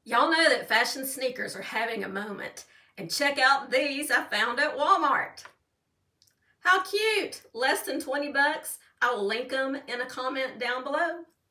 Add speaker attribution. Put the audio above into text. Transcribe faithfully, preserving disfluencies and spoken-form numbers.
Speaker 1: Y'all know that fashion sneakers are having a moment, and check out these I found at Walmart. How cute! Less than twenty bucks. I will link them in a comment down below.